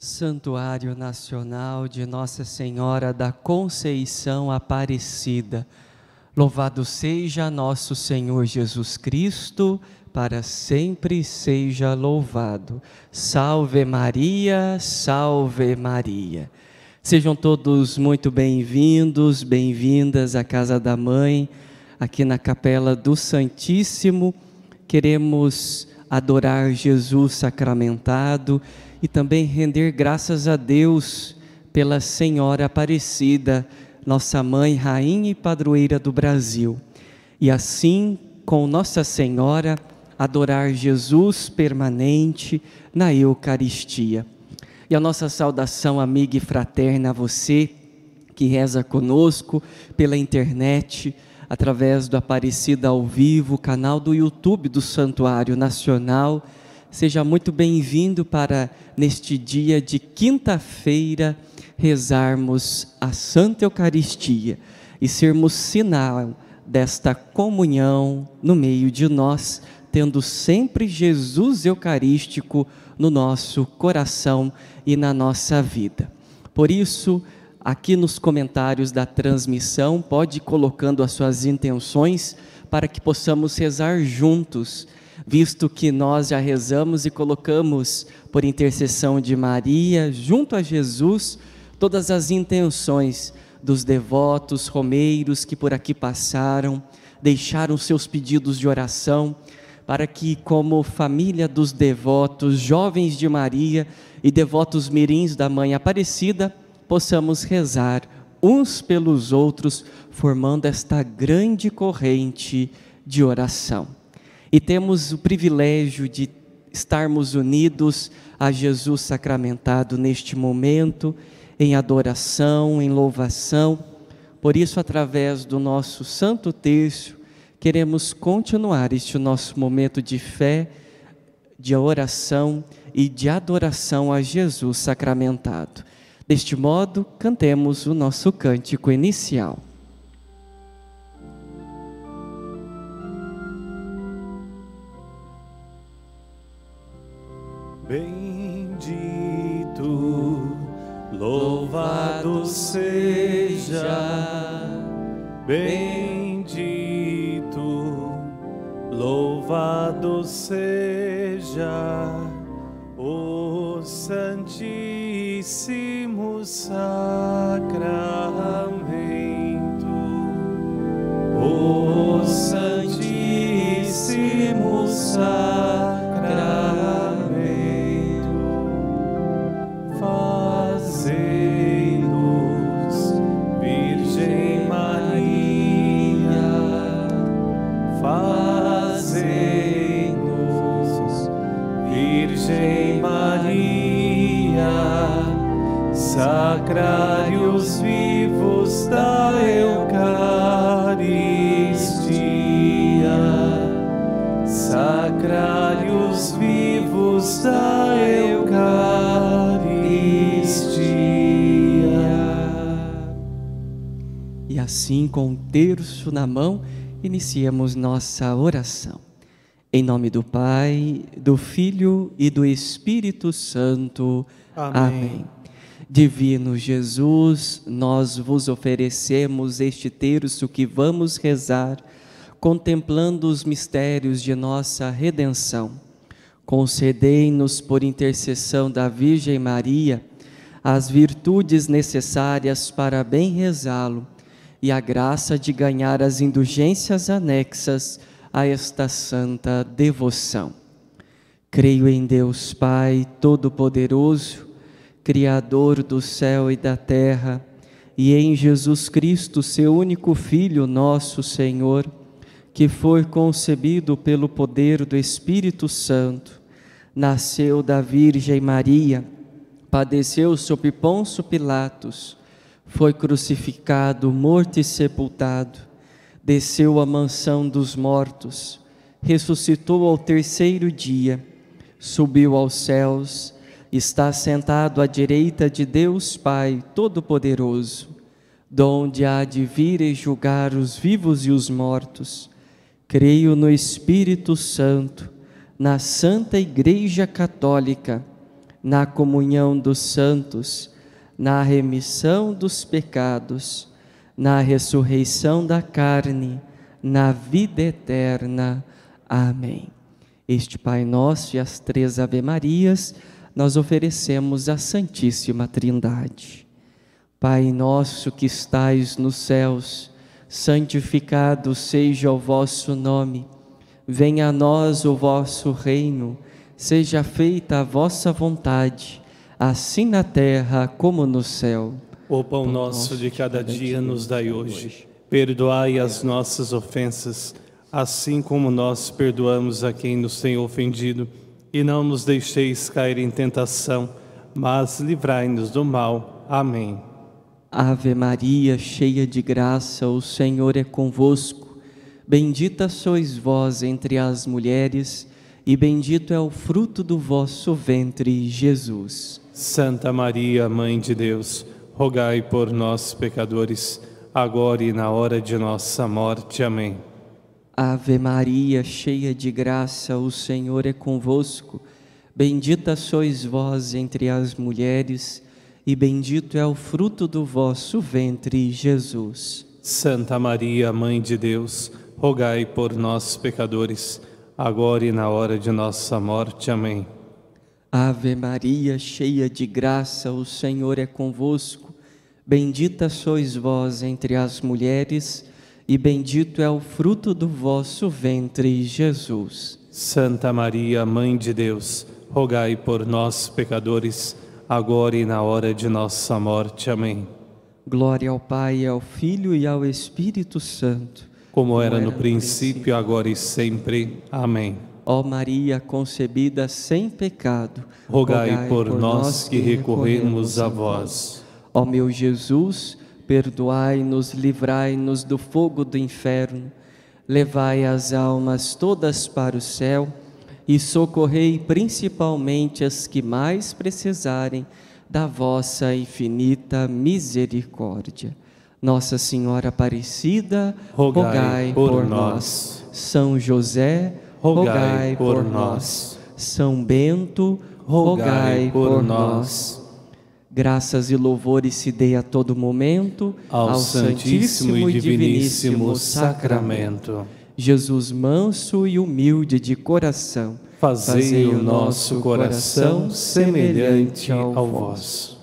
Santuário Nacional de Nossa Senhora da Conceição Aparecida. Louvado seja nosso Senhor Jesus Cristo, para sempre seja louvado. Salve Maria, salve Maria. Sejam todos muito bem-vindos, bem-vindas à Casa da Mãe, aqui na Capela do Santíssimo. Queremos adorar Jesus sacramentado e também render graças a Deus pela Senhora Aparecida, nossa mãe, rainha e padroeira do Brasil. E assim, com Nossa Senhora, adorar Jesus permanente na Eucaristia. E a nossa saudação amiga e fraterna a você que reza conosco pela internet, através do Aparecida ao Vivo, canal do YouTube do Santuário Nacional. Seja muito bem-vindo para, neste dia de quinta-feira, rezarmos a Santa Eucaristia e sermos sinal desta comunhão no meio de nós, tendo sempre Jesus Eucarístico no nosso coração e na nossa vida. Por isso, aqui nos comentários da transmissão, pode ir colocando as suas intenções para que possamos rezar juntos, visto que nós já rezamos e colocamos, por intercessão de Maria, junto a Jesus, todas as intenções dos devotos, romeiros que por aqui passaram, deixaram seus pedidos de oração, para que, como família dos devotos, jovens de Maria e devotos mirins da Mãe Aparecida, possamos rezar uns pelos outros, formando esta grande corrente de oração. E temos o privilégio de estarmos unidos a Jesus sacramentado neste momento, em adoração, em louvação. Por isso, através do nosso Santo Terço, queremos continuar este nosso momento de fé, de oração e de adoração a Jesus sacramentado. Deste modo, cantemos o nosso cântico inicial. Bendito, louvado seja, bendito, louvado seja o Santíssimo Sacramento, o Santíssimo Sacramento. Fazei-nos, Virgem Maria, fazei-nos, Virgem Maria, sacrários vivos da Eucaristia, sacrários vivos da Eucaristia. E assim, com o terço na mão, iniciemos nossa oração. Em nome do Pai, do Filho e do Espírito Santo. Amém. Divino Jesus, nós vos oferecemos este terço que vamos rezar, contemplando os mistérios de nossa redenção. Concedei-nos, por intercessão da Virgem Maria, as virtudes necessárias para bem rezá-lo e a graça de ganhar as indulgências anexas a esta santa devoção. Creio em Deus Pai Todo-Poderoso, Criador do céu e da terra, e em Jesus Cristo, seu único Filho, nosso Senhor, que foi concebido pelo poder do Espírito Santo, nasceu da Virgem Maria, padeceu sob Pôncio Pilatos, foi crucificado, morto e sepultado, desceu à mansão dos mortos, ressuscitou ao terceiro dia, subiu aos céus, está sentado à direita de Deus Pai Todo-Poderoso, donde há de vir e julgar os vivos e os mortos. Creio no Espírito Santo, na Santa Igreja Católica, na comunhão dos santos, na remissão dos pecados, na ressurreição da carne, na vida eterna. Amém. Este Pai Nosso e as 3 Ave-Marias nós oferecemos à Santíssima Trindade. Pai nosso que estais nos céus, santificado seja o vosso nome. Venha a nós o vosso reino, seja feita a vossa vontade, assim na terra como no céu. O pão nosso de cada dia nos dai hoje. Perdoai as nossas ofensas, assim como nós perdoamos a quem nos tem ofendido. E não nos deixeis cair em tentação, mas livrai-nos do mal. Amém. Ave Maria, cheia de graça, o Senhor é convosco. Bendita sois vós entre as mulheres, e bendito é o fruto do vosso ventre, Jesus. Santa Maria, Mãe de Deus, rogai por nós, pecadores, agora e na hora de nossa morte. Amém. Ave Maria, cheia de graça, o Senhor é convosco. Bendita sois vós entre as mulheres, e bendito é o fruto do vosso ventre, Jesus. Santa Maria, Mãe de Deus, rogai por nós, pecadores, agora e na hora de nossa morte. Amém. Ave Maria, cheia de graça, o Senhor é convosco. Bendita sois vós entre as mulheres, e bendito é o fruto do vosso ventre, Jesus. Santa Maria, Mãe de Deus, rogai por nós, pecadores, agora e na hora de nossa morte. Amém. Glória ao Pai, ao Filho e ao Espírito Santo, como era no princípio, agora e sempre. Amém. Ó Maria concebida sem pecado, rogai por nós que recorremos a vós. Ó meu Jesus, perdoai-nos, livrai-nos do fogo do inferno, levai as almas todas para o céu e socorrei principalmente as que mais precisarem da vossa infinita misericórdia. Nossa Senhora Aparecida, rogai por nós. São José, rogai por nós. São Bento, rogai por nós. Graças e louvores se dê a todo momento ao Santíssimo e Diviníssimo Sacramento. Jesus manso e humilde de coração, fazei o nosso coração semelhante ao vosso.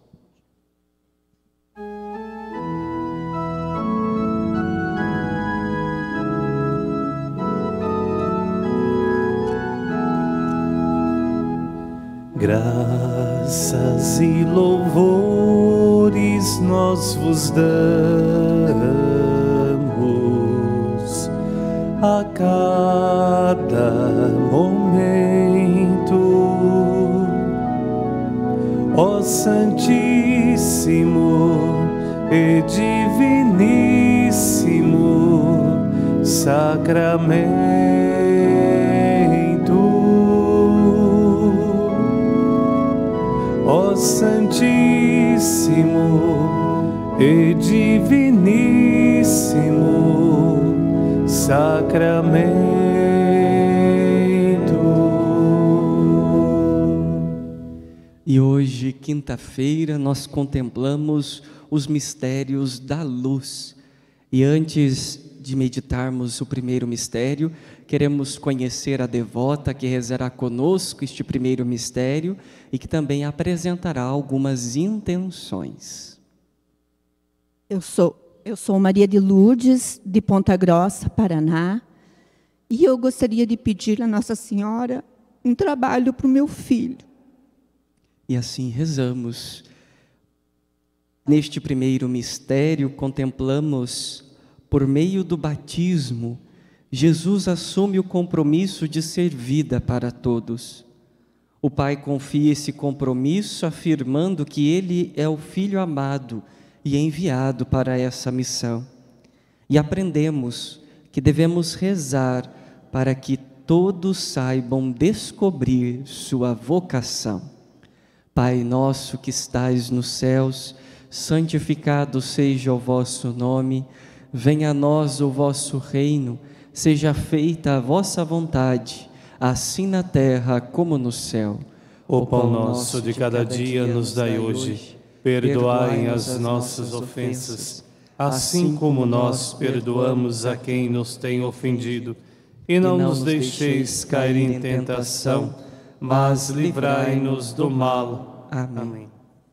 Graças e louvores nós vos damos a cada momento, ó Santíssimo e Diviníssimo Sacramento. Ó Santíssimo e Diviníssimo Sacramento. E hoje, quinta-feira, nós contemplamos os mistérios da luz. E antes de meditarmos o primeiro mistério, queremos conhecer a devota que rezará conosco este primeiro mistério e que também apresentará algumas intenções. Eu sou Maria de Lourdes, de Ponta Grossa, Paraná, e eu gostaria de pedir a Nossa Senhora um trabalho para o meu filho. E assim rezamos. Neste primeiro mistério, contemplamos, por meio do batismo, Jesus assume o compromisso de ser vida para todos. O Pai confia esse compromisso afirmando que Ele é o Filho amado e enviado para essa missão. E aprendemos que devemos rezar para que todos saibam descobrir sua vocação. Pai nosso que estais nos céus, santificado seja o vosso nome, venha a nós o vosso reino, seja feita a vossa vontade, assim na terra como no céu. O pão nosso de cada dia nos dai hoje. Perdoai as nossas ofensas, assim como nós perdoamos a quem nos tem ofendido. E não nos deixeis cair em tentação, mas livrai-nos do mal. Amém.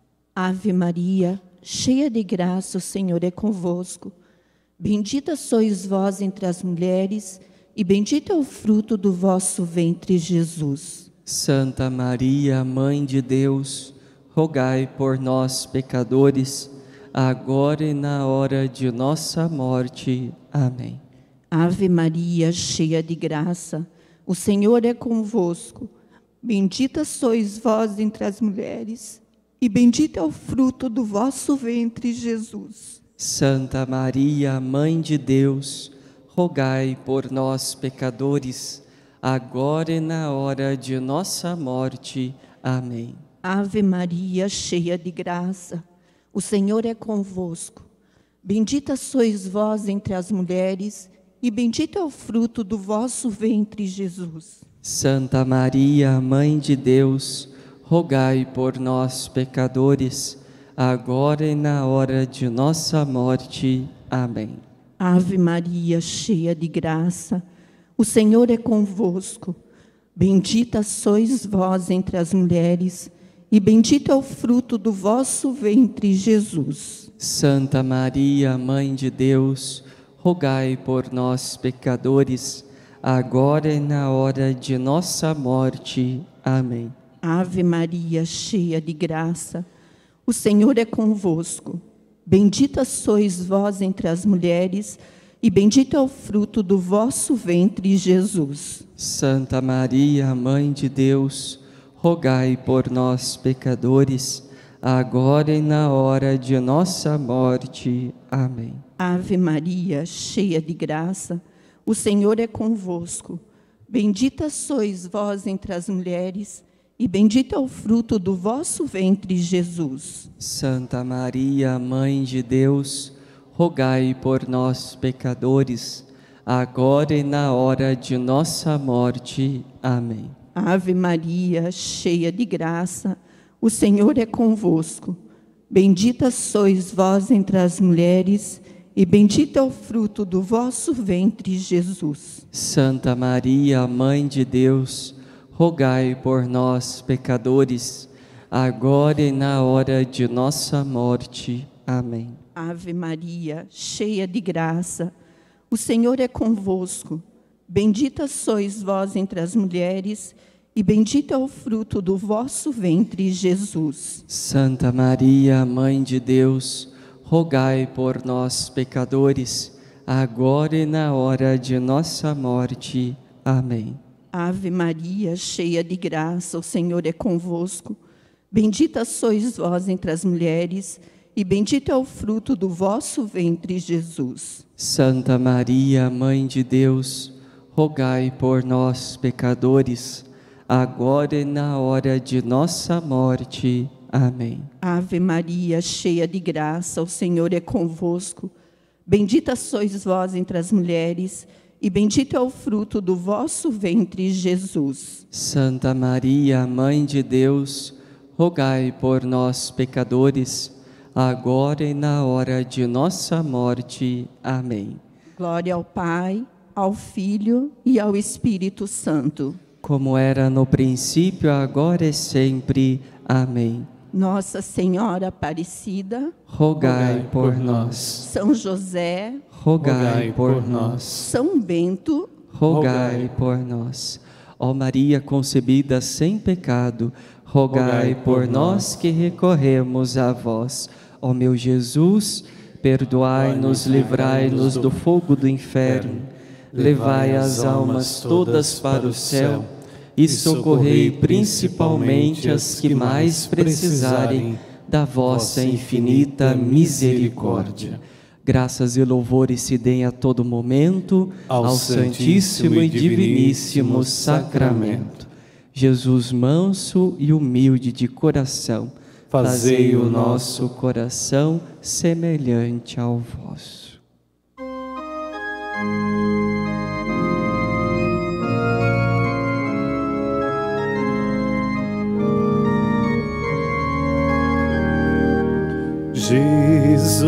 Ave Maria, cheia de graça, o Senhor é convosco. Bendita sois vós entre as mulheres, e bendito é o fruto do vosso ventre, Jesus. Santa Maria, Mãe de Deus, rogai por nós, pecadores, agora e na hora de nossa morte. Amém. Ave Maria, cheia de graça, o Senhor é convosco. Bendita sois vós entre as mulheres, e bendito é o fruto do vosso ventre, Jesus. Santa Maria, Mãe de Deus, rogai por nós, pecadores, agora e na hora de nossa morte. Amém. Ave Maria, cheia de graça, o Senhor é convosco. Bendita sois vós entre as mulheres, e bendito é o fruto do vosso ventre, Jesus. Santa Maria, Mãe de Deus, rogai por nós, pecadores, agora e na hora de nossa morte. Amém. Ave Maria, cheia de graça, o Senhor é convosco. Bendita sois vós entre as mulheres, e bendito é o fruto do vosso ventre, Jesus. Santa Maria, Mãe de Deus, rogai por nós, pecadores, agora e na hora de nossa morte. Amém. Ave Maria, cheia de graça, o Senhor é convosco. Bendita sois vós entre as mulheres, e bendito é o fruto do vosso ventre, Jesus. Santa Maria, Mãe de Deus, rogai por nós, pecadores, agora e na hora de nossa morte. Amém. Ave Maria, cheia de graça, o Senhor é convosco. Bendita sois vós entre as mulheres, e bendito é o fruto do vosso ventre, Jesus. Santa Maria, Mãe de Deus, rogai por nós, pecadores, agora e na hora de nossa morte. Amém. Ave Maria, cheia de graça, o Senhor é convosco. Bendita sois vós entre as mulheres, e bendito é o fruto do vosso ventre, Jesus. Santa Maria, Mãe de Deus, rogai por nós, pecadores, agora e na hora de nossa morte. Amém. Ave Maria, cheia de graça, o Senhor é convosco. Bendita sois vós entre as mulheres, e bendito é o fruto do vosso ventre, Jesus. Santa Maria, Mãe de Deus, rogai por nós, pecadores, agora e na hora de nossa morte. Amém. Ave Maria, cheia de graça, o Senhor é convosco. Bendita sois vós entre as mulheres, e bendito é o fruto do vosso ventre, Jesus. Santa Maria, Mãe de Deus, rogai por nós, pecadores, agora e na hora de nossa morte. Amém. Ave Maria, cheia de graça, o Senhor é convosco. Bendita sois vós entre as mulheres, e bendito é o fruto do vosso ventre, Jesus. Santa Maria, Mãe de Deus, rogai por nós, pecadores, agora e na hora de nossa morte. Amém. Glória ao Pai, ao Filho e ao Espírito Santo. Como era no princípio, agora e sempre. Amém. Nossa Senhora Aparecida, rogai por nós. São José, rogai por nós. São Bento, rogai por nós. Ó Maria concebida sem pecado, rogai por nós que recorremos a vós. Ó meu Jesus, perdoai-nos, livrai-nos do fogo do inferno, levai as almas todas para o céu e socorrei principalmente as que mais precisarem da vossa infinita misericórdia. Graças e louvores se deem a todo momento ao Santíssimo e Diviníssimo Sacramento. Jesus manso e humilde de coração, fazei o nosso coração semelhante ao vosso.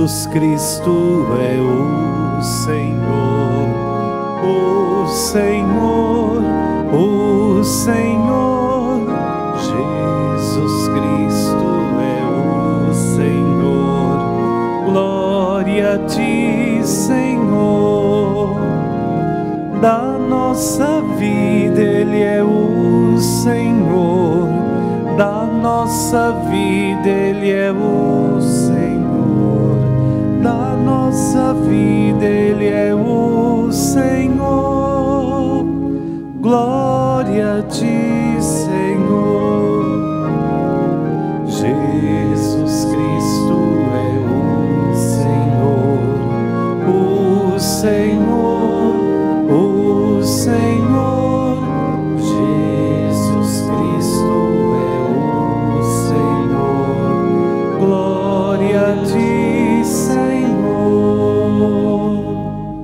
Jesus Cristo é o Senhor, o Senhor, o Senhor. Jesus Cristo é o Senhor. Glória a ti, Senhor. Da nossa vida Ele é o Senhor. Da nossa vida Ele é o Senhor. Da nossa vida Ele é o Senhor. Glória a ti, Senhor. Jesus Cristo é o Senhor, o Senhor, o Senhor. Jesus Cristo é o Senhor. Glória a ti, Senhor.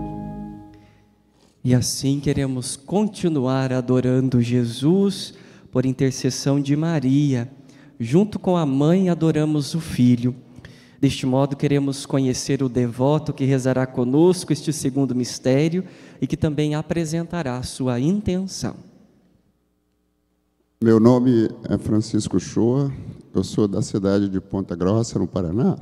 E assim queremos continuar adorando Jesus por intercessão de Maria. Junto com a mãe adoramos o Filho. Deste modo queremos conhecer o devoto que rezará conosco este segundo mistério e que também apresentará a sua intenção. Meu nome é Francisco Shoa, eu sou da cidade de Ponta Grossa, no Paraná.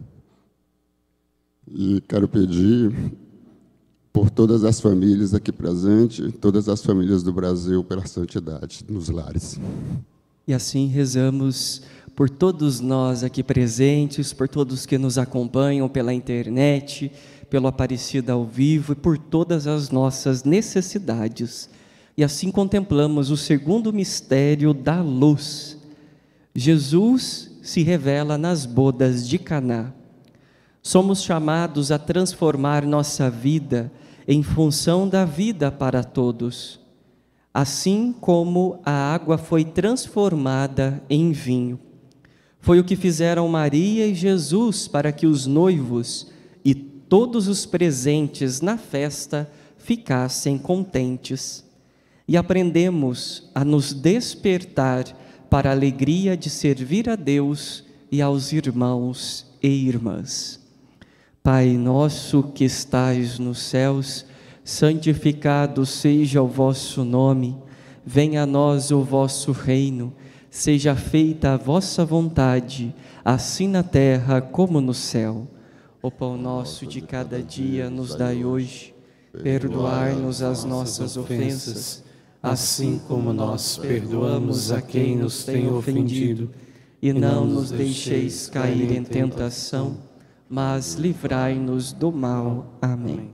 E quero pedir por todas as famílias aqui presentes, todas as famílias do Brasil, pela santidade nos lares. E assim rezamos por todos nós aqui presentes, por todos que nos acompanham pela internet, pelo Aparecida ao vivo e por todas as nossas necessidades. E assim contemplamos o segundo mistério da luz. Jesus se revela nas bodas de Caná. Somos chamados a transformar nossa vida em função da vida para todos. Assim como a água foi transformada em vinho. Foi o que fizeram Maria e Jesus para que os noivos e todos os presentes na festa ficassem contentes. E aprendemos a nos despertar para a alegria de servir a Deus e aos irmãos e irmãs. Pai nosso que estais nos céus, santificado seja o vosso nome, venha a nós o vosso reino, seja feita a vossa vontade, assim na terra como no céu. O pão nosso de cada dia nos dai hoje, perdoai-nos as nossas ofensas, assim como nós perdoamos a quem nos tem ofendido, e não nos deixeis cair em tentação, mas livrai-nos do mal. Amém.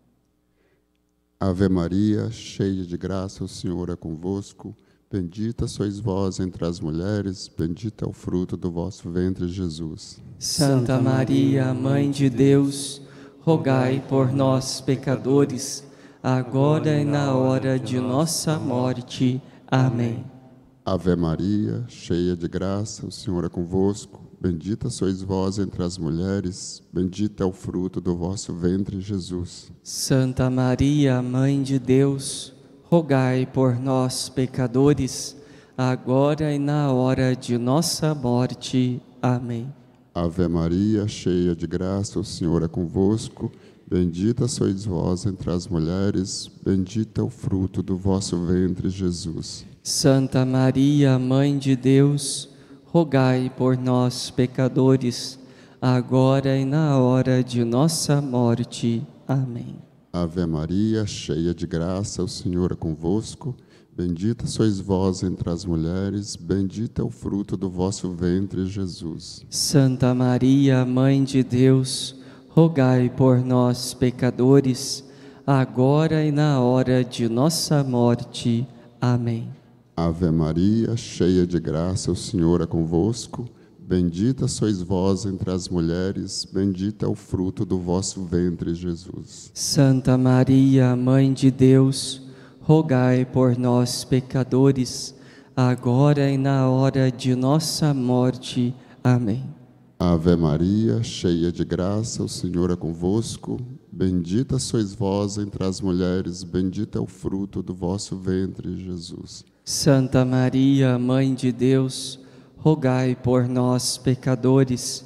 Ave Maria, cheia de graça, o Senhor é convosco. Bendita sois vós entre as mulheres, bendito é o fruto do vosso ventre, Jesus. Santa Maria, Mãe de Deus, rogai por nós, pecadores, agora e na hora de nossa morte. Amém. Ave Maria, cheia de graça, o Senhor é convosco. Bendita sois vós entre as mulheres, bendito é o fruto do vosso ventre, Jesus. Santa Maria, Mãe de Deus, rogai por nós, pecadores, agora e na hora de nossa morte. Amém. Ave Maria, cheia de graça, o Senhor é convosco. Bendita sois vós entre as mulheres, bendito é o fruto do vosso ventre, Jesus. Santa Maria, Mãe de Deus, rogai por nós, pecadores, agora e na hora de nossa morte. Amém. Ave Maria, cheia de graça, o Senhor é convosco. Bendita sois vós entre as mulheres, bendito é o fruto do vosso ventre, Jesus. Santa Maria, Mãe de Deus, rogai por nós, pecadores, agora e na hora de nossa morte. Amém. Ave Maria, cheia de graça, o Senhor é convosco. Bendita sois vós entre as mulheres, bendito é o fruto do vosso ventre, Jesus. Santa Maria, Mãe de Deus, rogai por nós, pecadores, agora e na hora de nossa morte. Amém. Ave Maria, cheia de graça, o Senhor é convosco. Bendita sois vós entre as mulheres, bendito é o fruto do vosso ventre, Jesus. Santa Maria, Mãe de Deus, rogai por nós, pecadores,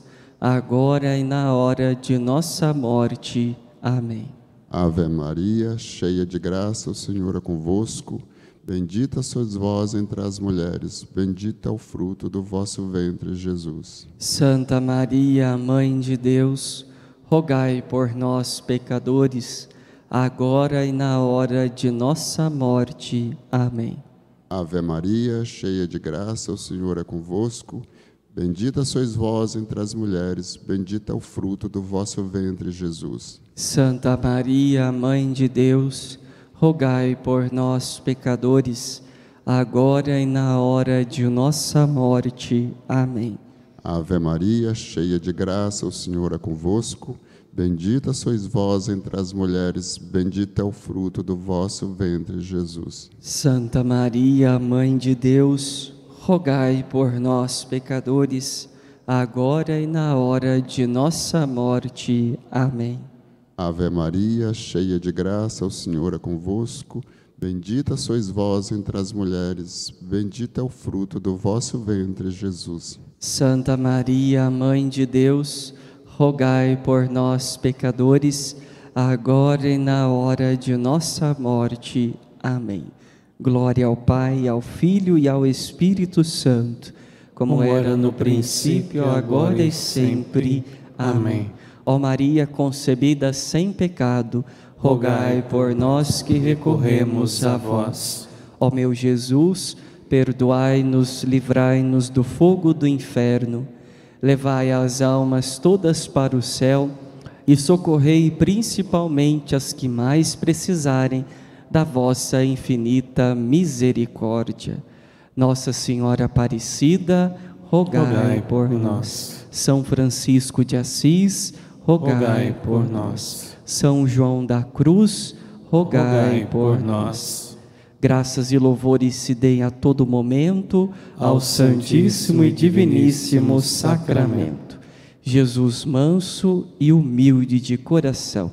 agora e na hora de nossa morte. Amém. Ave Maria, cheia de graça, o Senhor é convosco. Bendita sois vós entre as mulheres, bendito é o fruto do vosso ventre, Jesus. Santa Maria, Mãe de Deus, rogai por nós, pecadores, agora e na hora de nossa morte. Amém. Ave Maria, cheia de graça, o Senhor é convosco. Bendita sois vós entre as mulheres, bendito é o fruto do vosso ventre, Jesus. Santa Maria, Mãe de Deus, rogai por nós, pecadores, agora e na hora de nossa morte. Amém. Ave Maria, cheia de graça, o Senhor é convosco. Bendita sois vós entre as mulheres, bendito é o fruto do vosso ventre, Jesus. Santa Maria, Mãe de Deus, rogai por nós, pecadores, agora e na hora de nossa morte. Amém. Ave Maria, cheia de graça, o Senhor é convosco. Bendita sois vós entre as mulheres, bendito é o fruto do vosso ventre, Jesus. Santa Maria, Mãe de Deus, rogai por nós, pecadores, agora e na hora de nossa morte. Amém. Glória ao Pai, ao Filho e ao Espírito Santo, como era no princípio, agora e sempre. Amém. Ó Maria concebida sem pecado, rogai por nós que recorremos a vós. Ó meu Jesus, perdoai-nos, livrai-nos do fogo do inferno, levai as almas todas para o céu e socorrei principalmente as que mais precisarem da vossa infinita misericórdia. Nossa Senhora Aparecida, rogai por nós. São Francisco de Assis, rogai por nós. São João da Cruz, rogai por nós. Graças e louvores se deem a todo momento ao Santíssimo e Diviníssimo Sacramento. Jesus manso e humilde de coração,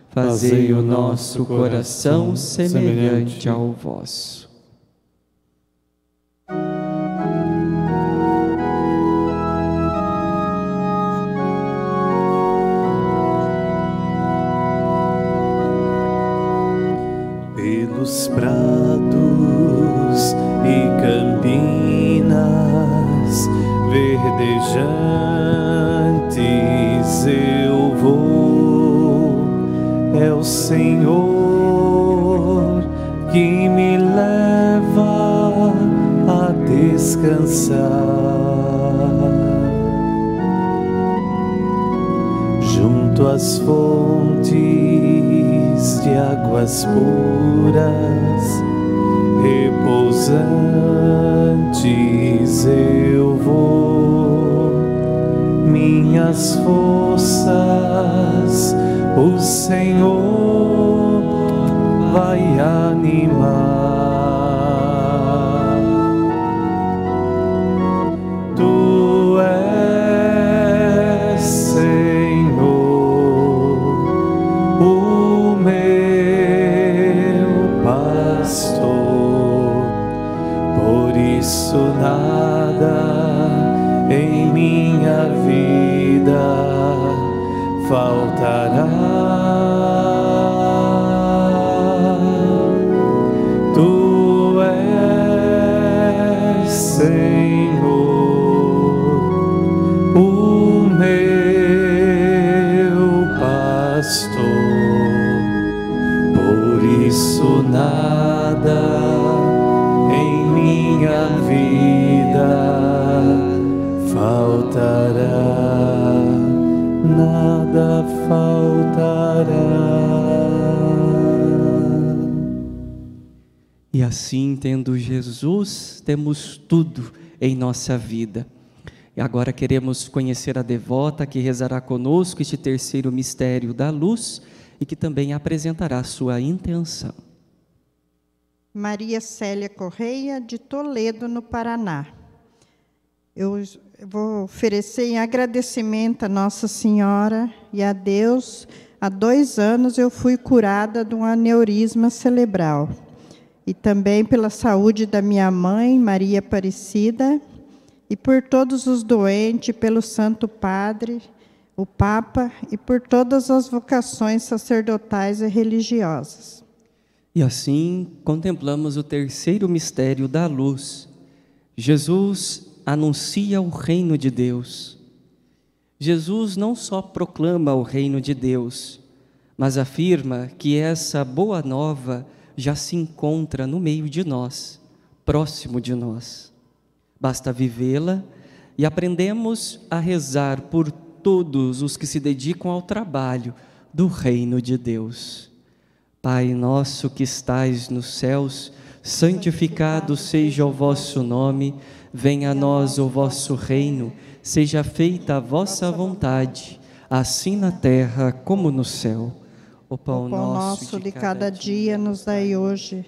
fazei o nosso coração semelhante ao vosso. Pelos prados e campinas verdejantes eu vou, é o Senhor que me leva a descansar junto às fontes de águas puras, repousantes eu vou, minhas forças o Senhor vai animar. Tu és, Senhor, o meu pastor, por isso nada em minha vida faltará. Tu és, Senhor, o meu pastor, por isso nada em minha vida faltará, nada faltará. E assim, tendo Jesus, temos tudo em nossa vida. E agora queremos conhecer a devota que rezará conosco este terceiro mistério da luz e que também apresentará sua intenção. Maria Célia Correia, de Toledo, no Paraná. Eu vou oferecer em agradecimento a Nossa Senhora e a Deus. Há 2 anos eu fui curada de um aneurisma cerebral. E também pela saúde da minha mãe, Maria Aparecida, e por todos os doentes, pelo Santo Padre, o Papa e por todas as vocações sacerdotais e religiosas. E assim contemplamos o terceiro mistério da luz. Jesus anuncia o reino de Deus. Jesus não só proclama o reino de Deus, mas afirma que essa boa nova já se encontra no meio de nós, próximo de nós. Basta vivê-la e aprendemos a rezar por todos os que se dedicam ao trabalho do reino de Deus. Pai nosso que estais nos céus, santificado seja o vosso nome, venha a nós o vosso reino, seja feita a vossa vontade, assim na terra como no céu. O pão nosso de cada dia nos dai hoje,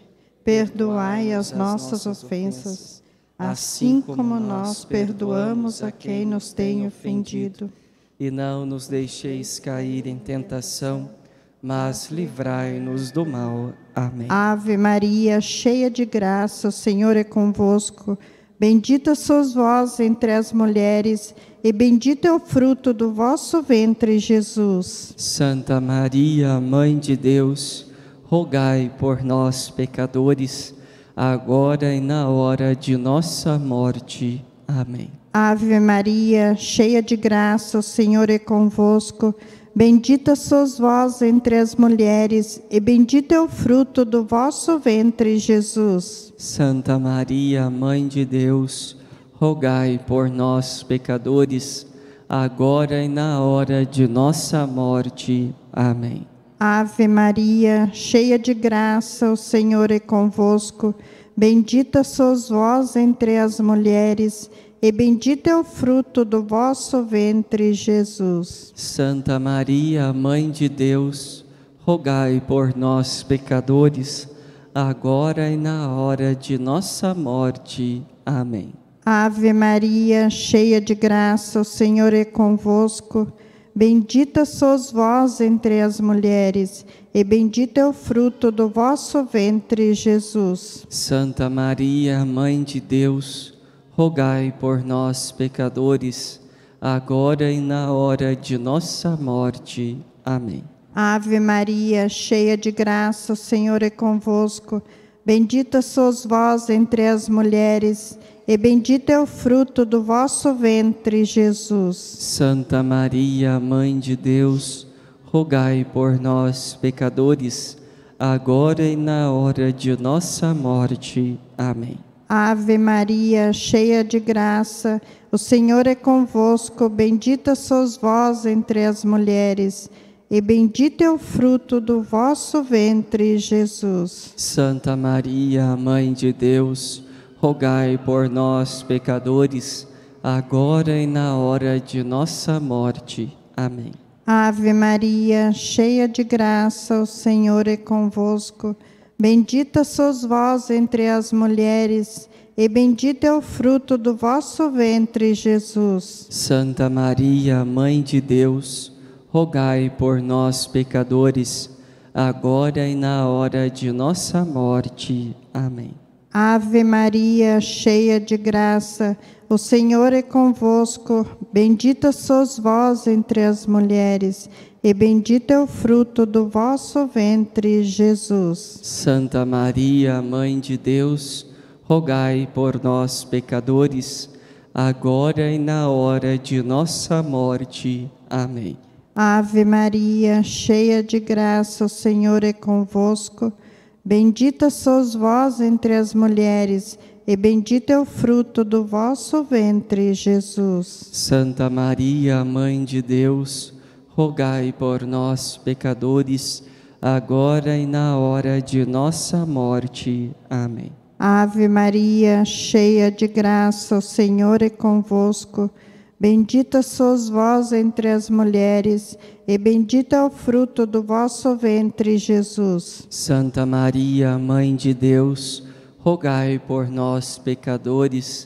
perdoai as nossas ofensas, assim como nós perdoamos a quem nos tem ofendido. E não nos deixeis cair em tentação, mas livrai-nos do mal. Amém. Ave Maria, cheia de graça, o Senhor é convosco. Bendita sois vós entre as mulheres, e bendito é o fruto do vosso ventre, Jesus. Santa Maria, Mãe de Deus, rogai por nós, pecadores, agora e na hora de nossa morte. Amém. Ave Maria, cheia de graça, o Senhor é convosco. Bendita sois vós entre as mulheres, e bendito é o fruto do vosso ventre, Jesus. Santa Maria, Mãe de Deus, rogai por nós, pecadores, agora e na hora de nossa morte. Amém. Ave Maria, cheia de graça, o Senhor é convosco. Bendita sois vós entre as mulheres, e bendito é o fruto do vosso ventre, Jesus. Santa Maria, Mãe de Deus, rogai por nós, pecadores, agora e na hora de nossa morte. Amém. Ave Maria, cheia de graça, o Senhor é convosco. Bendita sois vós entre as mulheres, e bendito é o fruto do vosso ventre, Jesus. Santa Maria, Mãe de Deus, rogai por nós, pecadores, agora e na hora de nossa morte. Amém. Ave Maria, cheia de graça, o Senhor é convosco. Bendita sois vós entre as mulheres, e bendito é o fruto do vosso ventre, Jesus. Santa Maria, Mãe de Deus, rogai por nós, pecadores, agora e na hora de nossa morte. Amém. Ave Maria, cheia de graça, o Senhor é convosco. Bendita sois vós entre as mulheres, e bendito é o fruto do vosso ventre, Jesus. Santa Maria, Mãe de Deus, rogai por nós, pecadores, agora e na hora de nossa morte. Amém. Ave Maria, cheia de graça, o Senhor é convosco. Bendita sois vós entre as mulheres, e bendito é o fruto do vosso ventre, Jesus. Santa Maria, Mãe de Deus, rogai por nós, pecadores, agora e na hora de nossa morte. Amém. Ave Maria, cheia de graça, o Senhor é convosco. Bendita sois vós entre as mulheres, e bendito é o fruto do vosso ventre, Jesus. Santa Maria, Mãe de Deus, rogai por nós, pecadores, agora e na hora de nossa morte. Amém. Ave Maria, cheia de graça, o Senhor é convosco. Bendita sois vós entre as mulheres, e bendito é o fruto do vosso ventre, Jesus. Santa Maria, Mãe de Deus, rogai por nós, pecadores, agora e na hora de nossa morte. Amém. Ave Maria, cheia de graça, o Senhor é convosco. Bendita sois vós entre as mulheres, e bendito é o fruto do vosso ventre, Jesus. Santa Maria, Mãe de Deus, rogai por nós, pecadores,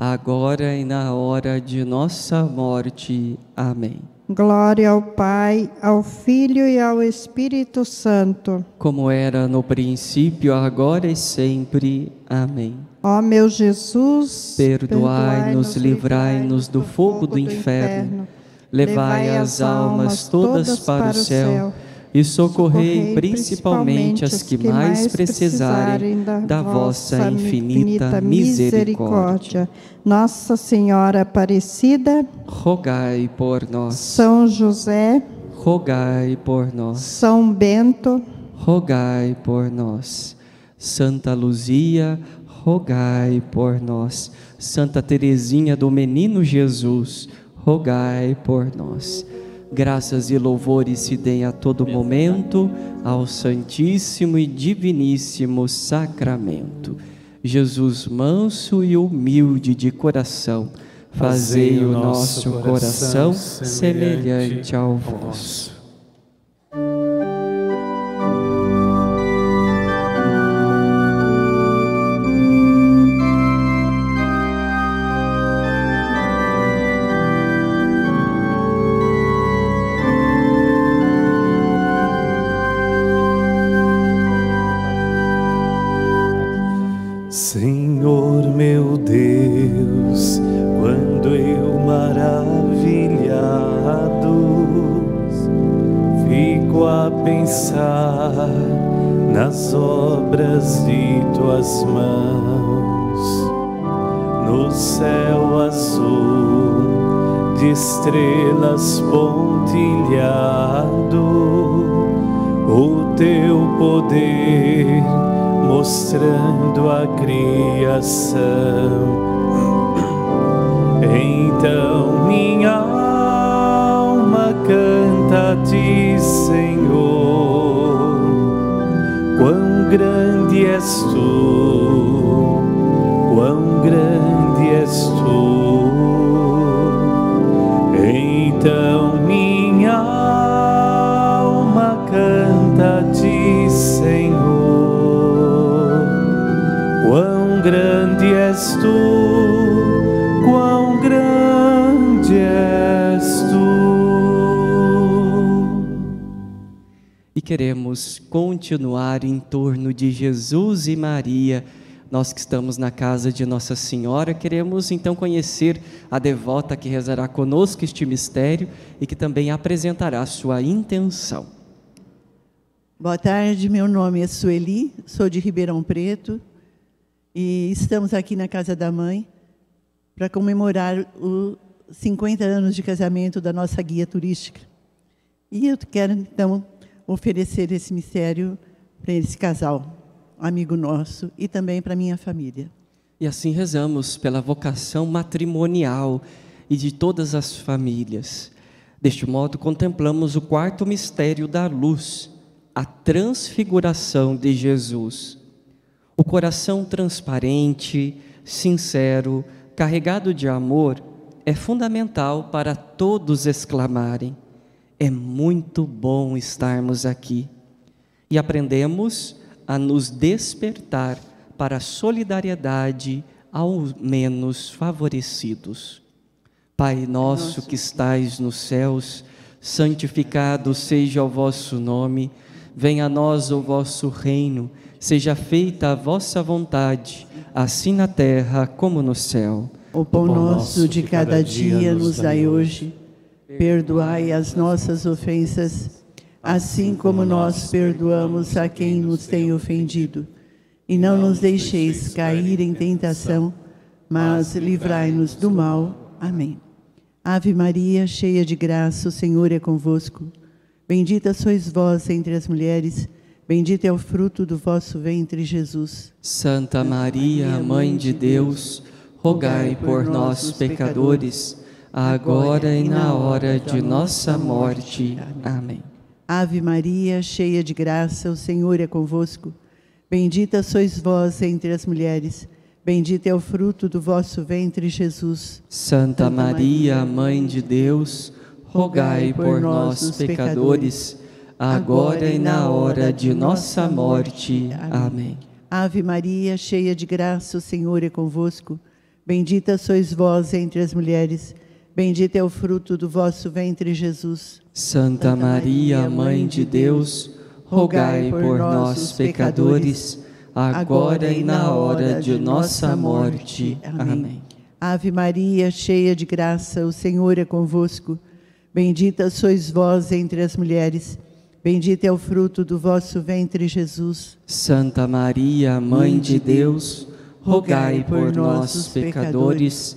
agora e na hora de nossa morte. Amém. Glória ao Pai, ao Filho e ao Espírito Santo. Como era no princípio, agora e sempre. Amém. Ó meu Jesus, perdoai-nos, livrai-nos do fogo do inferno, levai as almas todas para o céu e socorrei principalmente as que mais precisarem da vossa infinita misericórdia. Nossa Senhora Aparecida, rogai por nós. São José, rogai por nós. São Bento, rogai por nós. Santa Luzia, rogai por nós. Santa Teresinha do Menino Jesus, rogai por nós. Graças e louvores se deem a todo momento ao Santíssimo e Diviníssimo Sacramento. Jesus manso e humilde de coração, fazei o nosso coração semelhante ao vosso. Senhor meu Deus, quando eu maravilhado fico a pensar nas obras de tuas mãos, no céu azul de estrelas pontilhado, o teu poder mostrando a criação. Então minha alma canta a ti, Senhor, quão grande és tu, quão grande és tu. Então minha alma canta a ti, Senhor, quão grande és tu, quão grande és tu. E queremos continuar em torno de Jesus e Maria. Nós que estamos na casa de Nossa Senhora, queremos então conhecer a devota que rezará conosco este mistério e que também apresentará sua intenção. Boa tarde, meu nome é Sueli, sou de Ribeirão Preto. E estamos aqui na Casa da Mãe para comemorar os 50 anos de casamento da nossa guia turística. E eu quero, então, oferecer esse mistério para esse casal, amigo nosso, e também para minha família. E assim rezamos pela vocação matrimonial e de todas as famílias. Deste modo, contemplamos o quarto mistério da luz, a transfiguração de Jesus. O coração transparente, sincero, carregado de amor, é fundamental para todos exclamarem: é muito bom estarmos aqui. E aprendemos a nos despertar para a solidariedade aos menos favorecidos. Pai nosso que estais nos céus, santificado seja o vosso nome, venha a nós o vosso reino, seja feita a vossa vontade, assim na terra como no céu. O pão nosso de cada dia nos dai hoje. Perdoai as nossas ofensas, assim como nós perdoamos a quem nos tem ofendido. E não nos deixeis cair em tentação, mas livrai-nos do mal. Amém. Ave Maria, cheia de graça, o Senhor é convosco. Bendita sois vós entre as mulheres, bendito é o fruto do vosso ventre, Jesus. Santa Maria, Mãe de Deus, rogai por nós, pecadores, agora e na hora de nossa morte. Amém. Ave Maria, cheia de graça, o Senhor é convosco. Bendita sois vós entre as mulheres, bendito é o fruto do vosso ventre, Jesus. Santa Maria, Mãe de Deus, rogai por nós, pecadores, agora e na hora de nossa morte. Amém. Ave Maria, cheia de graça, o Senhor é convosco. Bendita sois vós entre as mulheres, bendito é o fruto do vosso ventre, Jesus. Santa Maria, Mãe de Deus, rogai por nós, pecadores, agora e na hora de nossa morte. Amém. Ave Maria, cheia de graça, o Senhor é convosco. Bendita sois vós entre as mulheres, bendito é o fruto do vosso ventre, Jesus. Santa Maria, Mãe de Deus, rogai por nós, os pecadores,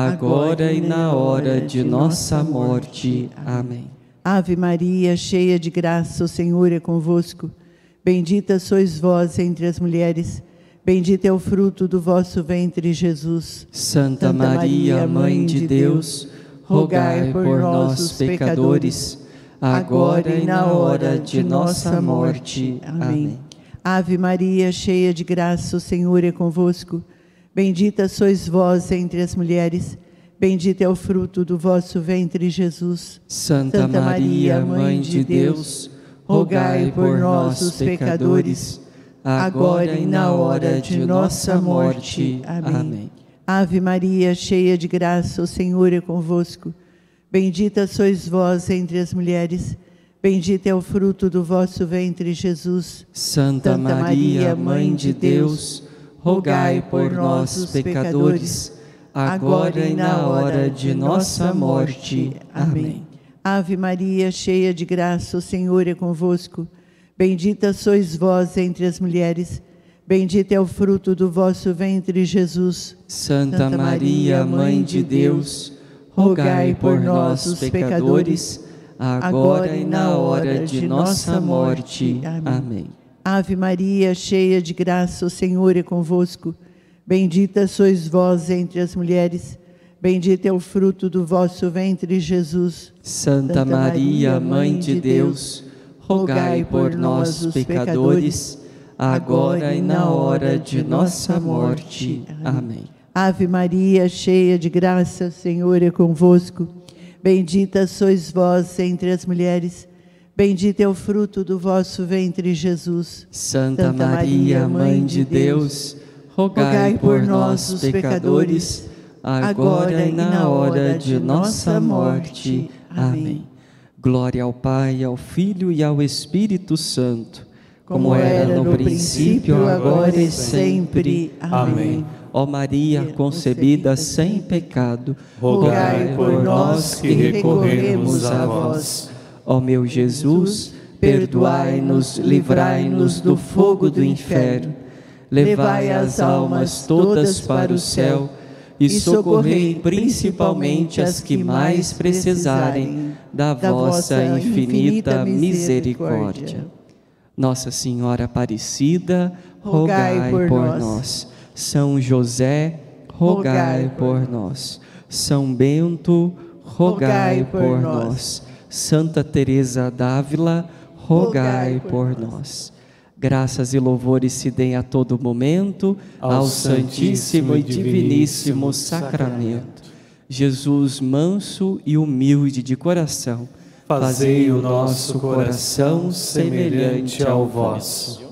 agora e na hora de nossa morte. Amém. Ave Maria, cheia de graça, o Senhor é convosco. Bendita sois vós entre as mulheres, bendito é o fruto do vosso ventre, Jesus. Santa Maria, Mãe de Deus, rogai por nós, os pecadores, agora e na hora de nossa morte. Amém. Ave Maria, cheia de graça, o Senhor é convosco. Bendita sois vós entre as mulheres, bendito é o fruto do vosso ventre, Jesus. Santa Maria, Mãe de Deus, rogai por nós, os pecadores, agora e na hora de nossa morte. Amém. Ave Maria, cheia de graça, o Senhor é convosco. Bendita sois vós entre as mulheres, bendito é o fruto do vosso ventre, Jesus. Santa Maria, Mãe de Deus, rogai por nós, os pecadores, agora e na hora de nossa morte. Amém. Ave Maria, cheia de graça, o Senhor é convosco. Bendita sois vós entre as mulheres, bendito é o fruto do vosso ventre, Jesus. Santa Maria, Mãe de Deus, rogai por nós, os pecadores, agora e na hora de nossa morte. Amém. Ave Maria, cheia de graça, o Senhor é convosco. Bendita sois vós entre as mulheres, bendito é o fruto do vosso ventre, Jesus. Santa Maria, Mãe de Deus, rogai por nós, os pecadores, agora e na hora de nossa morte. Amém. Ave Maria, cheia de graça, o Senhor é convosco. Bendita sois vós entre as mulheres, bendito é o fruto do vosso ventre, Jesus. Santa Maria, Mãe de Deus, rogai por nós, os pecadores, agora e na hora de nossa morte. Amém. Glória ao Pai, ao Filho e ao Espírito Santo, como era no princípio, agora e sempre. Amém. Ó Maria, concebida sem pecado, rogai por nós que recorremos a vós. Ó meu Jesus, perdoai-nos, livrai-nos do fogo do inferno, levai as almas todas para o céu e socorrei principalmente as que mais precisarem da vossa infinita misericórdia. Nossa Senhora Aparecida, rogai por nós. São José, rogai por nós. São Bento, rogai por nós. Santa Teresa d'Ávila, rogai por nós. Graças e louvores se deem a todo momento ao Santíssimo e Diviníssimo Sacramento. Jesus, manso e humilde de coração, fazei o nosso coração semelhante ao vosso.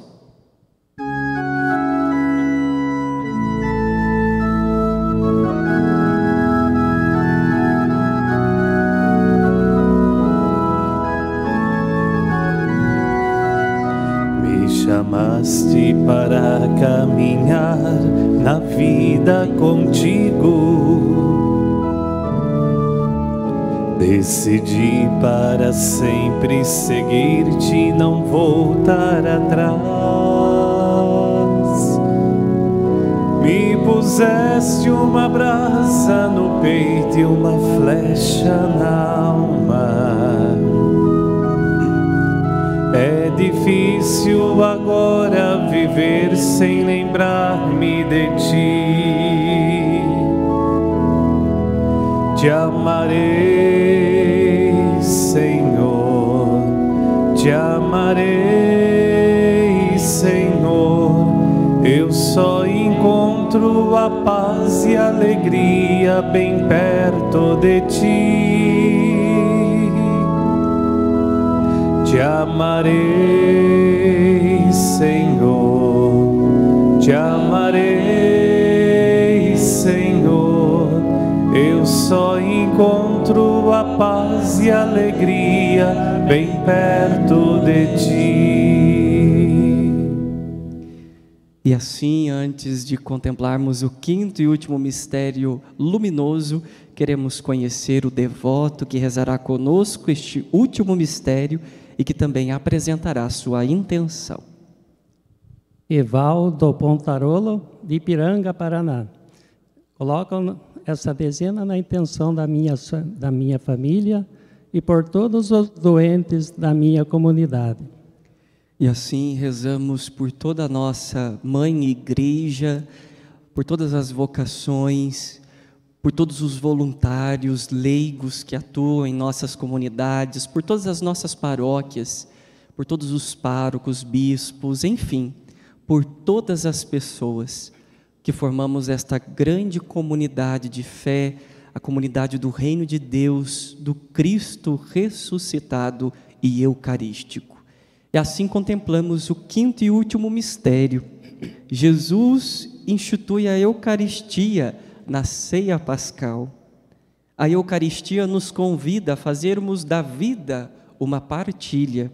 Chamaste para caminhar na vida contigo. Decidi para sempre seguir-te e não voltar atrás. Me puseste uma brasa no peito e uma flecha na alma. É difícil agora viver sem lembrar-me de ti. Te amarei, Senhor, te amarei, Senhor. Eu só encontro a paz e a alegria bem perto de ti. Te amarei, Senhor, te amarei, Senhor. Eu só encontro a paz e a alegria bem perto de ti. E assim, antes de contemplarmos o quinto e último mistério luminoso, queremos conhecer o devoto que rezará conosco este último mistério e que também apresentará sua intenção. Evaldo Pontarolo, de Ipiranga, Paraná. Colocam essa dezena na intenção da minha família e por todos os doentes da minha comunidade. E assim rezamos por toda a nossa mãe igreja, por todas as vocações, por todos os voluntários, leigos que atuam em nossas comunidades, por todas as nossas paróquias, por todos os párocos, bispos, enfim, por todas as pessoas que formamos esta grande comunidade de fé, a comunidade do Reino de Deus, do Cristo ressuscitado e eucarístico. E assim contemplamos o quinto e último mistério. Jesus institui a Eucaristia na ceia pascal. A Eucaristia nos convida a fazermos da vida uma partilha.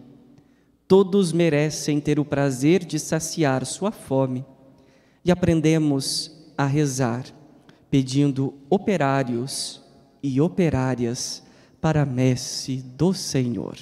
Todos merecem ter o prazer de saciar sua fome. E aprendemos a rezar, pedindo operários e operárias para a messe do Senhor.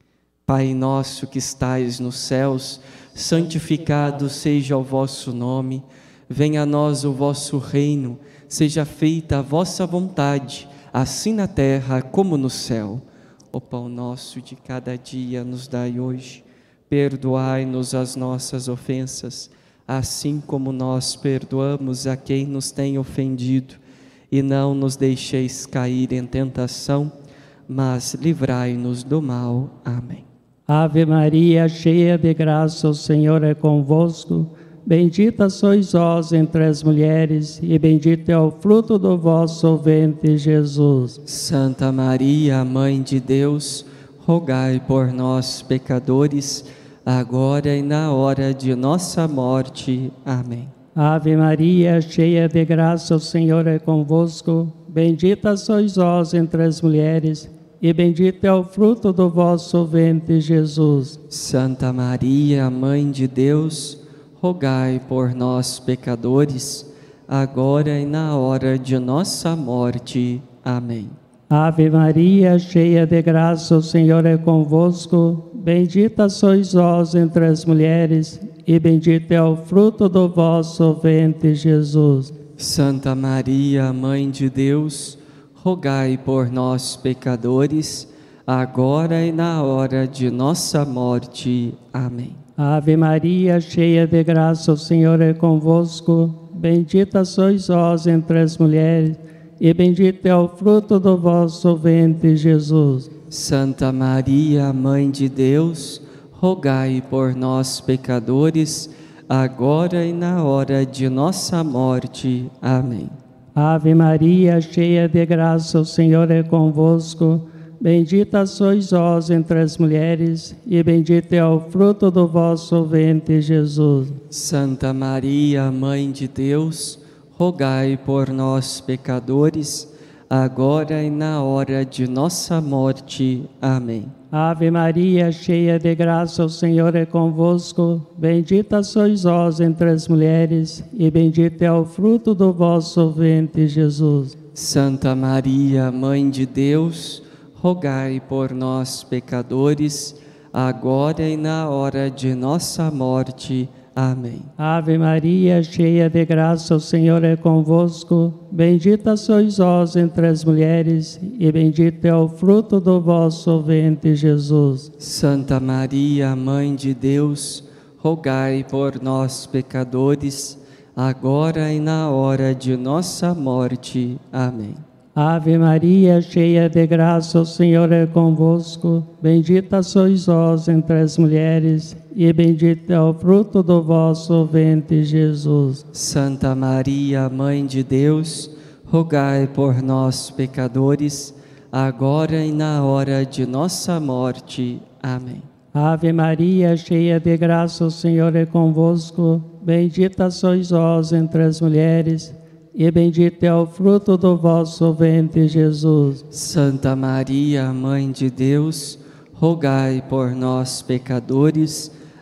Pai nosso que estais nos céus, santificado seja o vosso nome, venha a nós o vosso reino, seja feita a vossa vontade, assim na terra como no céu. O pão nosso de cada dia nos dai hoje, perdoai-nos as nossas ofensas, assim como nós perdoamos a quem nos tem ofendido, e não nos deixeis cair em tentação, mas livrai-nos do mal. Amém. Ave Maria, cheia de graça, o Senhor é convosco. Bendita sois vós entre as mulheres, e bendito é o fruto do vosso ventre, Jesus. Santa Maria, Mãe de Deus, rogai por nós, pecadores, agora e na hora de nossa morte. Amém. Ave Maria, cheia de graça, o Senhor é convosco. Bendita sois vós entre as mulheres, e bendito é o fruto do vosso ventre, Jesus. Santa Maria, Mãe de Deus, rogai por nós, pecadores, agora e na hora de nossa morte. Amém. Ave Maria, cheia de graça, o Senhor é convosco. Bendita sois vós entre as mulheres, e bendito é o fruto do vosso ventre, Jesus. Santa Maria, Mãe de Deus, rogai por nós, pecadores, agora e na hora de nossa morte. Amém. Ave Maria, cheia de graça, o Senhor é convosco. Bendita sois vós entre as mulheres, e bendito é o fruto do vosso ventre, Jesus. Santa Maria, Mãe de Deus, rogai por nós, pecadores, agora e na hora de nossa morte. Amém. Ave Maria, cheia de graça, o Senhor é convosco. Bendita sois vós entre as mulheres, e bendito é o fruto do vosso ventre, Jesus. Santa Maria, Mãe de Deus, rogai por nós, pecadores, agora e na hora de nossa morte. Amém. Ave Maria, cheia de graça, o Senhor é convosco. Bendita sois vós entre as mulheres, e bendito é o fruto do vosso ventre, Jesus. Santa Maria, Mãe de Deus, rogai por nós, pecadores, agora e na hora de nossa morte. Amém. Ave Maria, cheia de graça, o Senhor é convosco. Bendita sois vós entre as mulheres, e bendito é o fruto do vosso ventre, Jesus. Santa Maria, Mãe de Deus, rogai por nós, pecadores, agora e na hora de nossa morte. Amém. Ave Maria, cheia de graça, o Senhor é convosco. Bendita sois vós entre as mulheres, e bendito é o fruto do vosso ventre, Jesus. Santa Maria, Mãe de Deus, rogai por nós, pecadores, agora e na hora de nossa morte. Amém. Ave Maria, cheia de graça, o Senhor é convosco. Bendita sois vós entre as mulheres, e bendito é o fruto do vosso ventre, Jesus. Santa Maria, Mãe de Deus, rogai por nós, pecadores,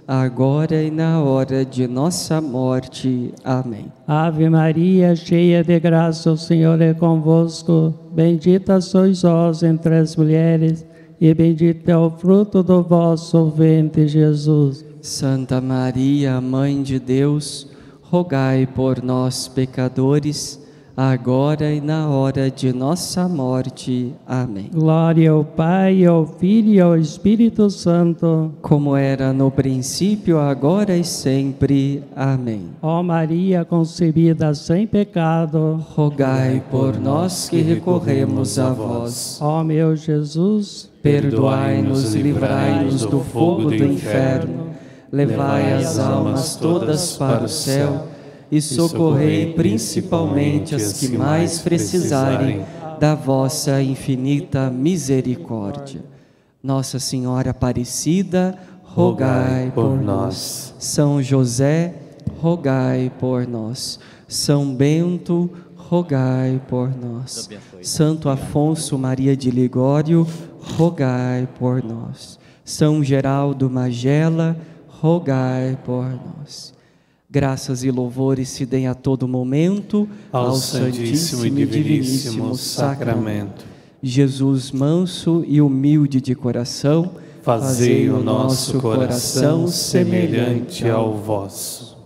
agora e na hora de nossa morte. Amém. Ave Maria, cheia de graça, o Senhor é convosco. Bendita sois vós entre as mulheres, e bendito é o fruto do vosso ventre, Jesus. Santa Maria, Mãe de Deus, rogai por nós, pecadores, agora e na hora de nossa morte. Amém. Glória ao Pai, ao Filho e ao Espírito Santo, como era no princípio, agora e sempre. Amém. Ó Maria concebida sem pecado, rogai por nós que recorremos a vós. Ó meu Jesus, perdoai-nos e livrai-nos do fogo do inferno, levai as almas todas para o céu e socorrei principalmente as que mais precisarem da vossa infinita misericórdia. Nossa Senhora Aparecida, rogai por nós. São José, rogai por nós. São Bento, rogai por nós. Santo Afonso Maria de Ligório, rogai por nós. São Geraldo Magela, rogai por nós. Graças e louvores se deem a todo momento ao Santíssimo e Diviníssimo Sacramento. Jesus manso e humilde de coração, fazei o nosso coração semelhante ao vosso.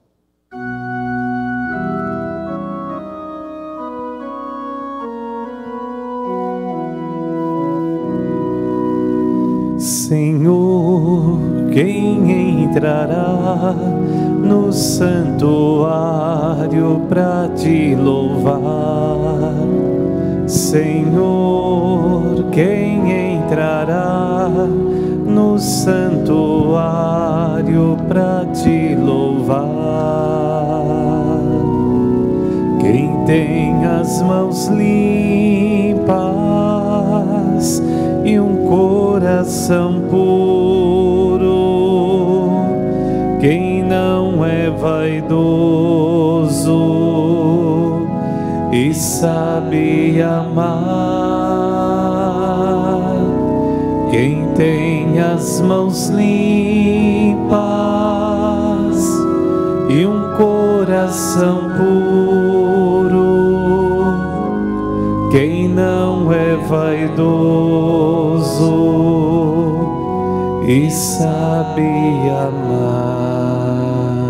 Senhor, quem entrará no santuário para te louvar? Senhor, quem entrará no santuário para te louvar? Quem tem as mãos limpas e um coração puro, quem não é vaidoso e sabe amar, quem tem as mãos limpas e um coração puro, quem não é vaidoso e sabe amar.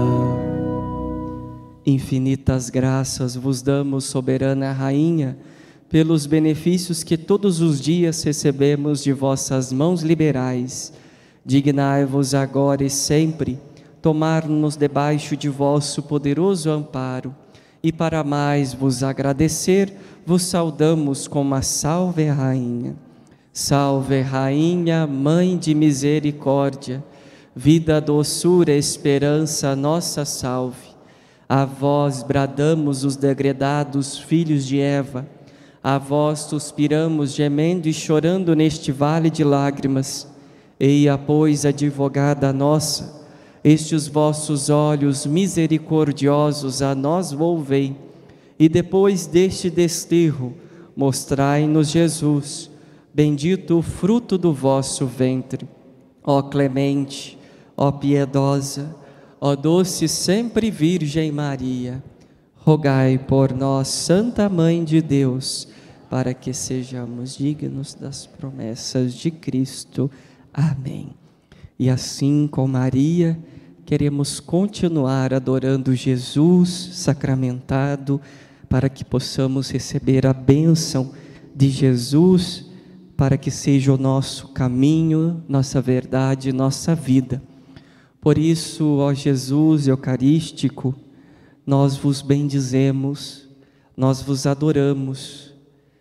Infinitas graças vos damos, soberana Rainha, pelos benefícios que todos os dias recebemos de vossas mãos liberais. Dignai-vos agora e sempre tomar-nos debaixo de vosso poderoso amparo, e para mais vos agradecer, vos saudamos com uma salve, Rainha. Salve, Rainha, Mãe de misericórdia, vida, doçura, esperança, nossa salve. A vós bradamos os degredados filhos de Eva, a vós suspiramos gemendo e chorando neste vale de lágrimas. Eia, pois, advogada nossa, estes vossos olhos misericordiosos a nós volvei, e depois deste desterro, mostrai-nos Jesus, bendito o fruto do vosso ventre. Ó clemente, ó piedosa, ó doce sempre Virgem Maria, rogai por nós, Santa Mãe de Deus, para que sejamos dignos das promessas de Cristo. Amém. E assim, com Maria, queremos continuar adorando Jesus sacramentado, para que possamos receber a bênção de Jesus, para que seja o nosso caminho, nossa verdade, nossa vida. Por isso, ó Jesus eucarístico, nós vos bendizemos, nós vos adoramos.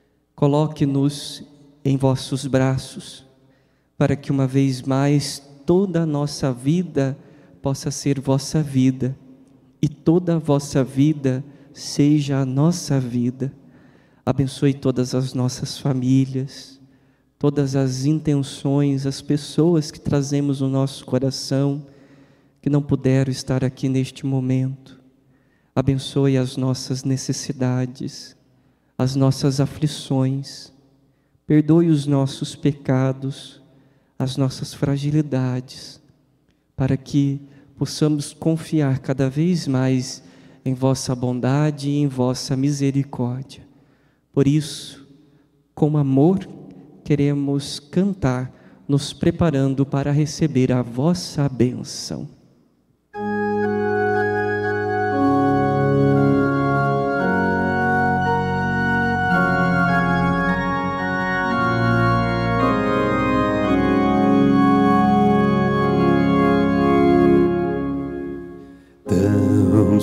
Coloque-nos em vossos braços, para que uma vez mais toda a nossa vida possa ser vossa vida, e toda a vossa vida seja a nossa vida. Abençoe todas as nossas famílias, todas as intenções, as pessoas que trazemos no nosso coração, que não puderam estar aqui neste momento. Abençoe as nossas necessidades, as nossas aflições, perdoe os nossos pecados, as nossas fragilidades, para que possamos confiar cada vez mais em vossa bondade e em vossa misericórdia. Por isso, com amor, queremos cantar, nos preparando para receber a vossa bênção. Tão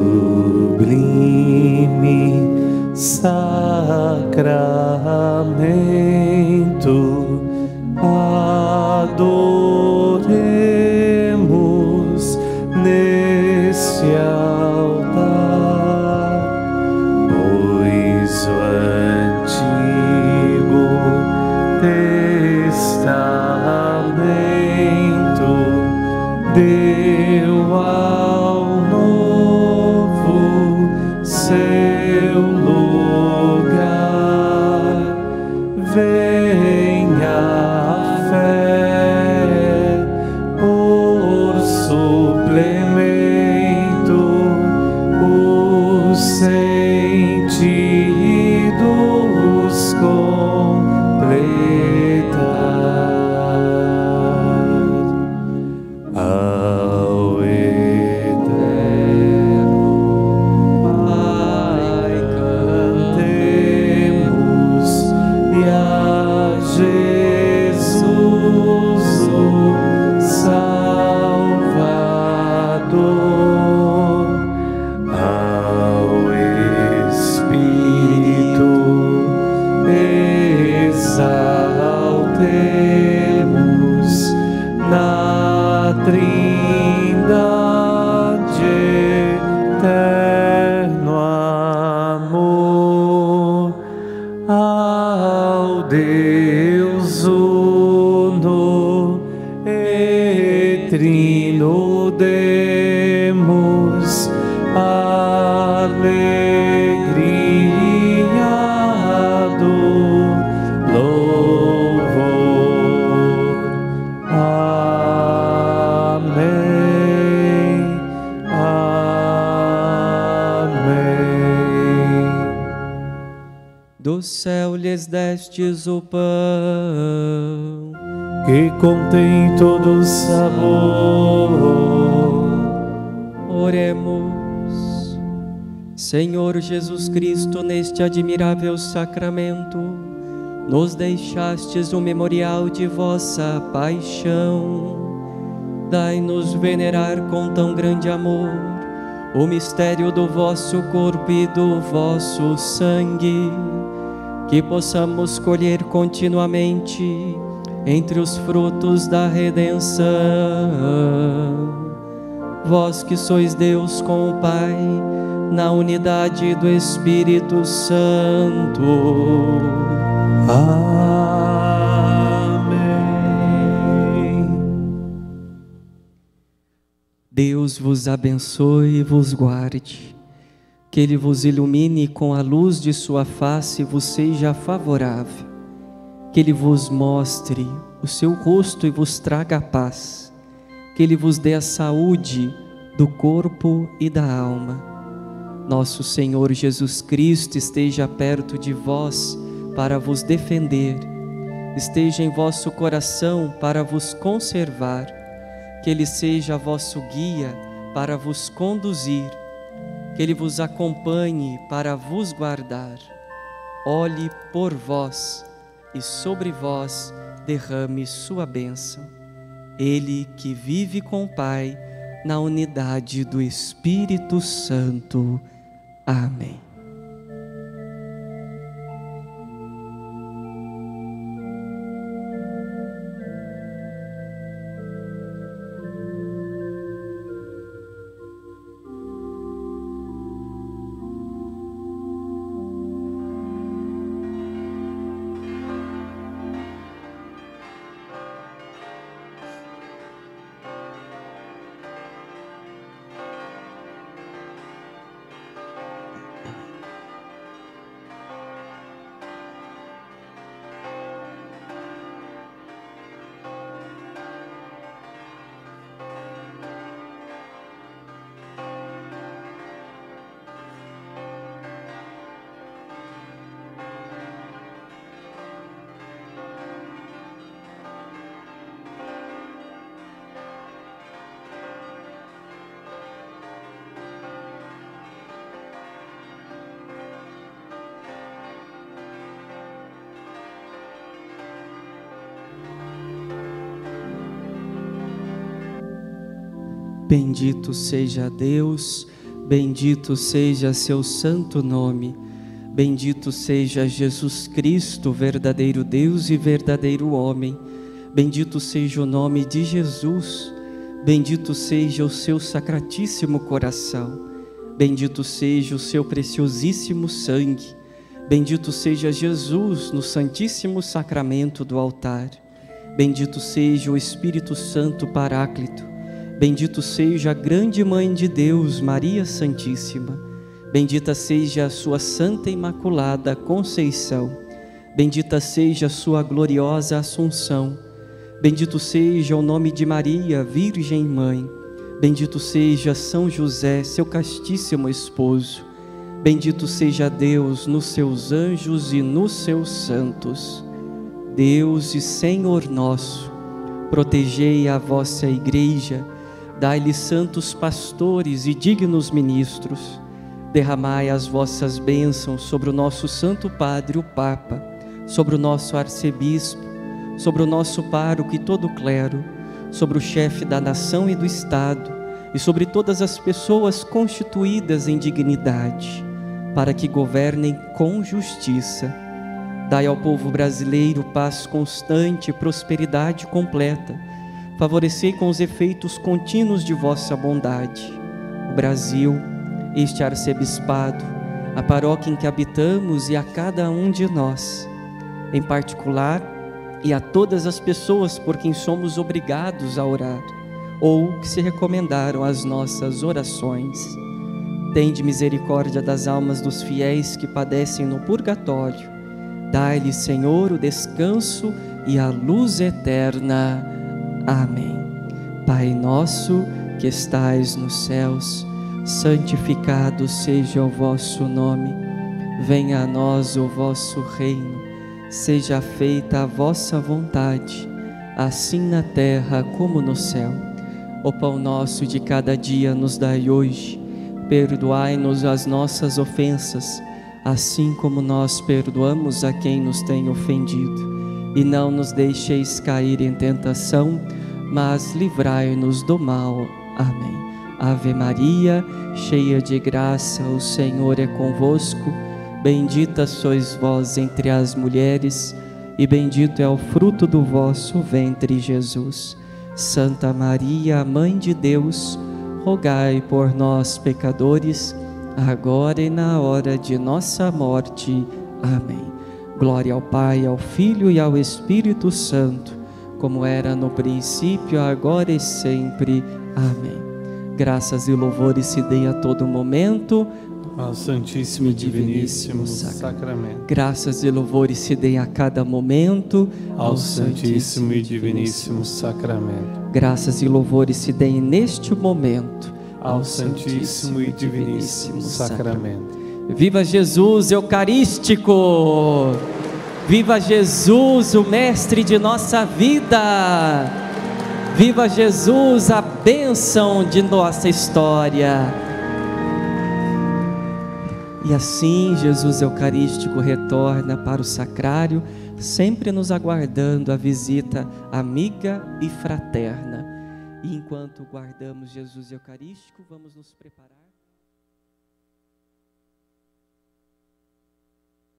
sublime sacramento, adoremos nesse altar, pois o Antigo Testamento deu ao Novo seu lugar. Venha a fé por suplemento, os sentidos completar. Ao eterno Pai cantemos, e a Jesus o Salvador, ao Espírito exaltemos na Trindade eterno amor, ao Deus uno e trino demos alegria do louvor. Amém, amém. Do céu lhes destes o pão, Que contém todo sabor. oremos. Senhor Jesus Cristo, neste admirável sacramento, nos deixastes o memorial de vossa paixão. Dai-nos venerar com tão grande amor o mistério do vosso corpo e do vosso sangue, que possamos colher continuamente entre os frutos da redenção. Vós que sois Deus com o Pai, na unidade do Espírito Santo. Amém. Deus vos abençoe e vos guarde. Que Ele vos ilumine com a luz de sua face e vos seja favorável. Que Ele vos mostre o seu rosto e vos traga a paz. Que Ele vos dê a saúde do corpo e da alma. Nosso Senhor Jesus Cristo esteja perto de vós para vos defender. Esteja em vosso coração para vos conservar. Que Ele seja vosso guia para vos conduzir. Que Ele vos acompanhe para vos guardar. Olhe por vós e sobre vós derrame sua bênção. Ele que vive com o Pai na unidade do Espírito Santo. Amém. Bendito seja Deus, bendito seja seu santo nome. Bendito seja Jesus Cristo, verdadeiro Deus e verdadeiro homem. Bendito seja o nome de Jesus. Bendito seja o seu sacratíssimo coração. Bendito seja o seu preciosíssimo sangue. Bendito seja Jesus no santíssimo sacramento do altar. Bendito seja o Espírito Santo Paráclito. Bendito seja a grande Mãe de Deus, Maria Santíssima. Bendita seja a sua Santa Imaculada Conceição. Bendita seja a sua gloriosa Assunção. Bendito seja o nome de Maria, Virgem Mãe. Bendito seja São José, seu castíssimo esposo. Bendito seja Deus nos seus anjos e nos seus santos. Deus e Senhor nosso, protegei a vossa igreja, dai-lhe santos pastores e dignos ministros. Derramai as vossas bênçãos sobre o nosso Santo Padre, o Papa, sobre o nosso arcebispo, sobre o nosso pároco e todo o clero, sobre o chefe da nação e do Estado, e sobre todas as pessoas constituídas em dignidade, para que governem com justiça. Dai ao povo brasileiro paz constante e prosperidade completa. Favorecei com os efeitos contínuos de vossa bondade o Brasil, este arcebispado, a paróquia em que habitamos e a cada um de nós, em particular, e a todas as pessoas por quem somos obrigados a orar, ou que se recomendaram às nossas orações. Tende misericórdia das almas dos fiéis que padecem no purgatório. Dai-lhe, Senhor, o descanso e a luz eterna. Amém. Pai nosso que estais nos céus, santificado seja o vosso nome. Venha a nós o vosso reino. Seja feita a vossa vontade, assim na terra como no céu. O pão nosso de cada dia nos dai hoje. Perdoai-nos as nossas ofensas, assim como nós perdoamos a quem nos tem ofendido. E não nos deixeis cair em tentação, mas livrai-nos do mal. Amém. Ave Maria, cheia de graça, o Senhor é convosco. Bendita sois vós entre as mulheres, e bendito é o fruto do vosso ventre, Jesus. Santa Maria, Mãe de Deus, rogai por nós, pecadores, agora e na hora de nossa morte. Amém. Glória ao Pai, ao Filho e ao Espírito Santo, como era no princípio, agora e sempre. Amém. Graças e louvores se deem a todo momento ao Santíssimo e Diviníssimo Sacramento. Graças e louvores se deem a cada momento ao Santíssimo e Diviníssimo Sacramento. Graças e louvores se deem neste momento ao Santíssimo e Diviníssimo Sacramento. Viva Jesus Eucarístico! Viva Jesus, o Mestre de nossa vida! Viva Jesus, a bênção de nossa história! E assim Jesus Eucarístico retorna para o sacrário, sempre nos aguardando a visita amiga e fraterna. E enquanto guardamos Jesus Eucarístico, vamos nos preparar.